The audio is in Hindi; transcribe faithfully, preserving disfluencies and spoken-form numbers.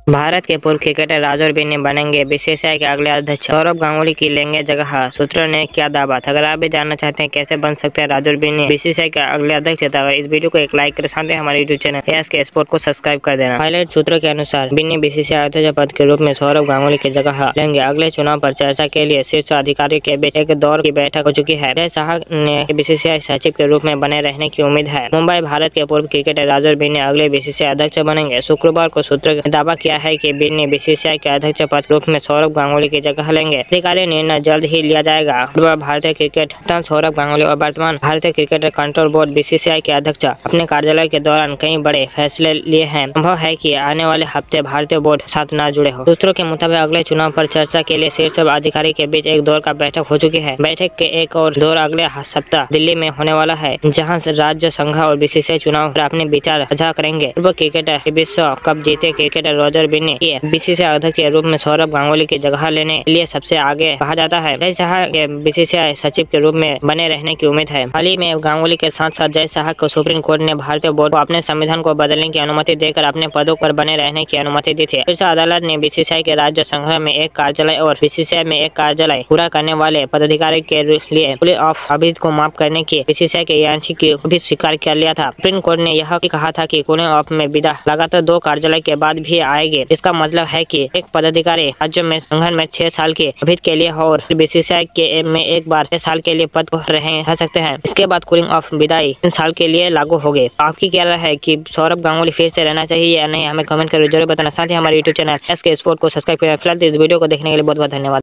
भारत के पूर्व क्रिकेटर राजौर बिन्नी बनेंगे बीसीसीआई के अगले अध्यक्ष। सौरभ गांगुली की लेंगे जगह, सूत्रों ने किया दावा। अगर आप भी जानना चाहते हैं कैसे बन सकते हैं राजौर बिन्नी बीसीसीआई के अगले अध्यक्ष, तो इस वीडियो को एक लाइक कर साथ ही हमारे यूट्यूब चैनल एएसके स्पोर्ट को सब्सक्राइब कर देना। हाईलाइट सूत्रों के अनुसार बिन्नी बीसीसीआई अध्यक्ष पद के रूप में सौरभ गांगुली की जगह लेंगे। अगले चुनाव पर चर्चा के लिए शीर्ष अधिकारियों के बीच एक दौर की बैठक हो चुकी है। जय शाह ने बीसीसीआई सचिव के रूप में बने रहने की उम्मीद है। मुंबई भारत के पूर्व क्रिकेटर राजौर बिन्नी अगले बीसीसीआई अध्यक्ष बनेंगे। शुक्रवार को सूत्रों ने दावा किया है कि बिन्नी बीसीसीआई के अध्यक्ष पद के रूप में सौरभ गांगुली की जगह लेंगे। अधिकारिक निर्णय जल्द ही लिया जाएगा। भारतीय क्रिकेट सौरभ गांगुली और वर्तमान भारतीय क्रिकेट कंट्रोल बोर्ड बीसीसीआई के अध्यक्ष अपने कार्यालय के दौरान कई बड़े फैसले लिए हैं। संभव है कि आने वाले हफ्ते भारतीय बोर्ड साथ न जुड़े हो। सूत्रों के मुताबिक अगले चुनाव पर चर्चा के लिए शीर्ष अधिकारी के बीच एक दौर का बैठक हो चुकी है। बैठक के एक और दौर अगले सप्ताह दिल्ली में होने वाला है, जहां राज्य संघ और बीसीसीआई चुनाव पर अपने विचार साझा करेंगे। पूर्व क्रिकेटर विश्व कप जीते क्रिकेटर राजौर बिन्नी बीसीसीआई अध्यक्ष के रूप में सौरभ गांगुली की जगह लेने के लिए सबसे आगे कहा जाता है। जय शाह के बीसीसीआई सचिव के रूप में बने रहने की उम्मीद है। हाल ही में गांगुली के साथ साथ जय शाह को सुप्रीम कोर्ट ने भारतीय बोर्ड को अपने संविधान को बदलने की अनुमति देकर अपने पदों पर बने रहने की अनुमति दी थी। शीर्ष अदालत ने बीसीसीआई के राज्य संघ में एक कार्यालय और बीसीसीआई में एक कार्यालय पूरा करने वाले पदाधिकारी के लिए पुलिस ऑफ अभिद को माफ करने की बीसीसीआई के याचिका को भी स्वीकार कर लिया था। सुप्रीम कोर्ट ने यह भी कहा था कि कूलिंग ऑफ में विदा लगातार दो कार्यालय के बाद भी आएगी। इसका मतलब है कि एक पदाधिकारी राज्य में संघ में छह साल के अभिद के लिए और बीसीसीआई के में एक बार छह साल के लिए पद पर रह, रह सकते हैं। इसके बाद कूलिंग ऑफ विदाई तीन साल के लिए लागू हो गए। आपकी क्या राय है कि सौरभ गांगुली फिर से रहना चाहिए या नहीं? हमें कमेंट करके जरूर बताना। साथ ही हमारे यूट्यूब चैनल एएसके स्पोर्ट को सब्सक्राइब करें। फिलहाल इस वीडियो को देखने के लिए बहुत बहुत धन्यवाद।